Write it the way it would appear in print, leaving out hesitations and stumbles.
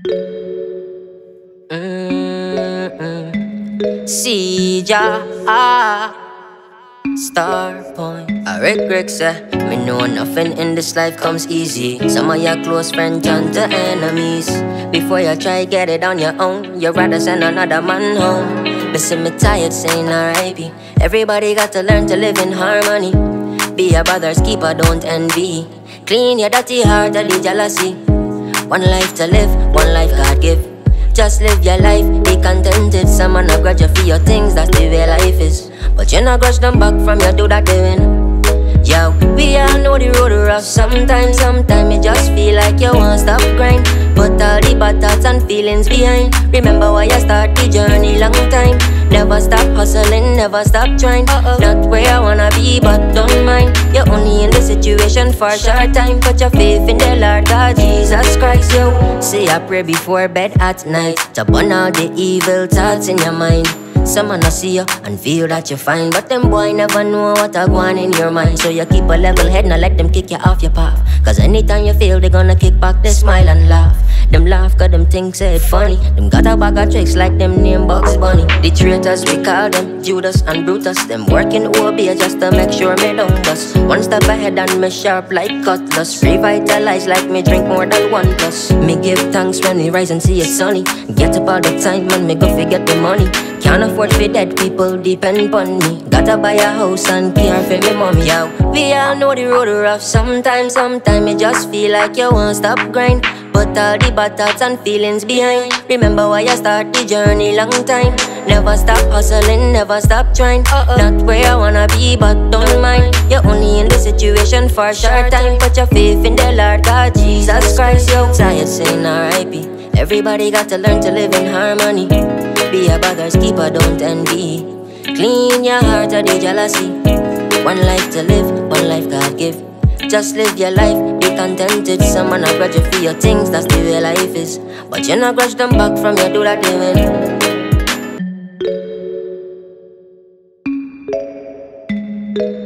See ya, star point. I regret say me know nothing in this life comes easy. Some of your close friends turn to enemies. Before you try get it on your own, you rather send another man home. Listen, me tired saying R.I.P. Everybody got to learn to live in harmony. Be a brother's keeper, don't envy. Clean your dirty heart of the jealousy. One life to live, one life God give. Just live your life, be contented. Someone a grudge you for your things, that's the way life is. But you not grudge them back from you do that doing. Yo, we all know the road rough. Sometimes you just feel like you won't stop grind. Put all the bad thoughts and feelings behind. Remember why you start the journey long time. Never stop hustling, never stop trying. Not where I wanna be, but don't mind. You're only in the situation for a short time. Put your faith in the Lord God Jesus Christ, yo. Say I pray before bed at night to burn all the evil thoughts in your mind. Some man see you and feel that you're fine, but them boy never know what are going in your mind. So you keep a level head, not let them kick you off your path. Cause anytime you fail, they gonna kick back, they smile and laugh. Them laugh cause them think say it funny. Them got a bag of tricks like them name Bugs Bunny. The traitors we call them Judas and Brutus. Them working OB just to make sure me don't bust. One step ahead and me sharp like cutlass. Revitalize like me drink more than 1+. Me give thanks when we rise and see it sunny. Get up all the time man, me go forget the money. Can't afford for dead people, depend on me. Gotta buy a house and care for me mommy. Yo, we all know the road rough. Sometimes you just feel like you won't stop grind. Put all the bad thoughts and feelings behind. Remember why you start the journey long time. Never stop hustling, never stop trying. Not where I wanna be, but don't mind. You're only in the situation for a short time. Put your faith in the Lord God Jesus Christ, yo. Tired saying R.I.P. Everybody got to learn to live in harmony. Be a brother's keeper, don't envy. Clean your heart of the jealousy. One life to live, one life God give. Just live your life, be contented. Someone a grudge you for your things, that's the way life is. But you not grudge them back from you do that living.